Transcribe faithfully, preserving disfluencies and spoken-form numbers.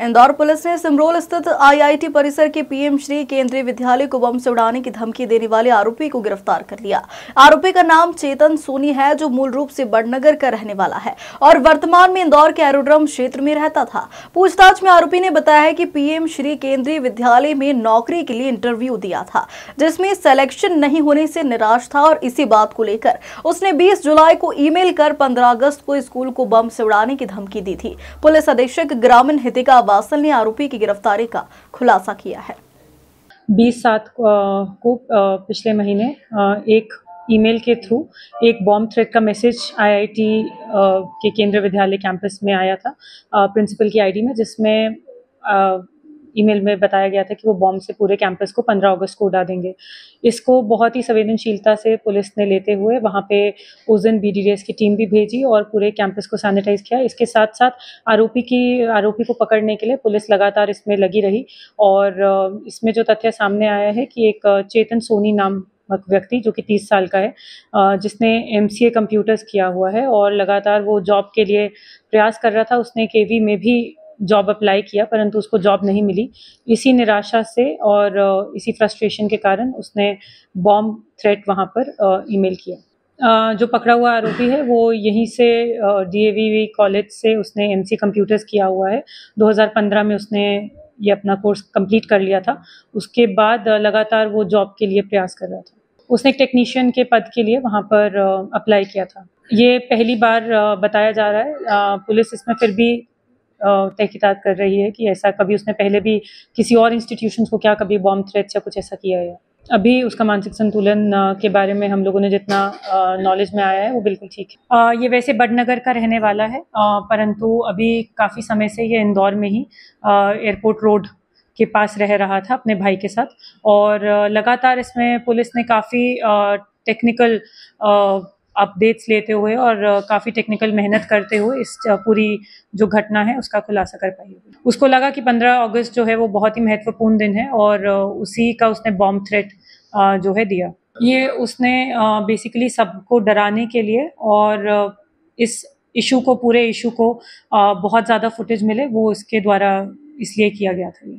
Indore police ने सिमरोल स्थित IIT परिसर के पीएम श्री केंद्रीय विद्यालय को बम से उड़ाने की धमकी देने वाले आरोपी को गिरफ्तार कर लिया। आरोपी का नाम चेतन सोनी है, जो मूल रूप से बड़नगर का रहने वाला है और वर्तमान में इंदौर के एरोड्रम क्षेत्र में रहता था। पूछताछ में आरोपी ने बताया है कि पीएम श्री केंद्रीय विद्यालय में नौकरी के लिए इंटरव्यू दिया था, जिसमें सिलेक्शन नहीं होने से निराश था और इसी बात को लेकर उसने बीस जुलाई को ईमेल कर पंद्रह अगस्त को स्कूल को बम से उड़ाने की धमकी दी थी। पुलिस अधीक्षक ग्रामीण हितिका वासल ने आरोपी की गिरफ्तारी का खुलासा किया है। बीस सात को पिछले महीने एक ईमेल के थ्रू एक बॉम्ब थ्रेट का मैसेज आईआईटी के केंद्रीय विद्यालय कैंपस में आया था प्रिंसिपल की आईडी में, जिसमें ईमेल में बताया गया था कि वो बॉम्ब से पूरे कैंपस को पंद्रह अगस्त को उड़ा देंगे। इसको बहुत ही संवेदनशीलता से पुलिस ने लेते हुए वहाँ पे उस दिन बीडीडीएस की टीम भी भेजी और पूरे कैंपस को सैनिटाइज किया। इसके साथ साथ आरोपी की आरोपी को पकड़ने के लिए पुलिस लगातार इसमें लगी रही और इसमें जो तथ्य सामने आया है कि एक चेतन सोनी नाम व्यक्ति जो कि तीस साल का है, जिसने एमसीए कंप्यूटर्स किया हुआ है और लगातार वो जॉब के लिए प्रयास कर रहा था। उसने केवी में भी जॉब अप्लाई किया, परंतु उसको जॉब नहीं मिली। इसी निराशा से और इसी फ्रस्ट्रेशन के कारण उसने बॉम्ब थ्रेट वहाँ पर ईमेल किया। जो पकड़ा हुआ आरोपी है वो यहीं से डीएवी कॉलेज से उसने एमसी कंप्यूटर्स किया हुआ है। दो हज़ार पंद्रह में उसने ये अपना कोर्स कंप्लीट कर लिया था। उसके बाद लगातार वो जॉब के लिए प्रयास कर रहा था। उसने एक टेक्नीशियन के पद के लिए वहाँ पर अप्लाई किया था। ये पहली बार बताया जा रहा है। पुलिस इसमें फिर भी तहकीकात कर रही है कि ऐसा कभी उसने पहले भी किसी और इंस्टीट्यूशंस को क्या कभी बॉम्ब थ्रेट्स या कुछ ऐसा किया है। अभी उसका मानसिक संतुलन के बारे में हम लोगों ने जितना नॉलेज में आया है वो बिल्कुल ठीक है। ये वैसे बड़नगर का रहने वाला है, परंतु अभी काफ़ी समय से ये इंदौर में ही एयरपोर्ट रोड के पास रह रहा था अपने भाई के साथ और लगातार इसमें पुलिस ने काफ़ी टेक्निकल अपडेट्स लेते हुए और काफ़ी टेक्निकल मेहनत करते हुए इस पूरी जो घटना है उसका खुलासा कर पाई। उसको लगा कि पंद्रह अगस्त जो है वो बहुत ही महत्वपूर्ण दिन है और उसी का उसने बॉम्ब थ्रेट जो है दिया। ये उसने बेसिकली सबको डराने के लिए और इस इशू को पूरे इशू को बहुत ज़्यादा फुटेज मिले वो इसके द्वारा इसलिए किया गया था।